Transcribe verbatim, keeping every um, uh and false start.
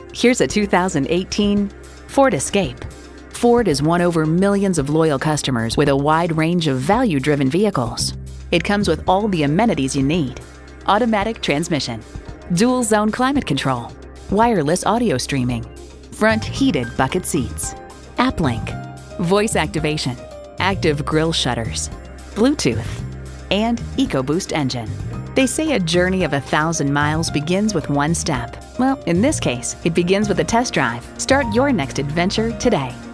Here's a two thousand eighteen Ford Escape. Ford has won over millions of loyal customers with a wide range of value-driven vehicles. It comes with all the amenities you need: automatic transmission, dual zone climate control, wireless audio streaming, front heated bucket seats, app link, voice activation, active grille shutters, Bluetooth, and EcoBoost engine. They say a journey of a thousand miles begins with one step. Well, in this case, it begins with a test drive. Start your next adventure today.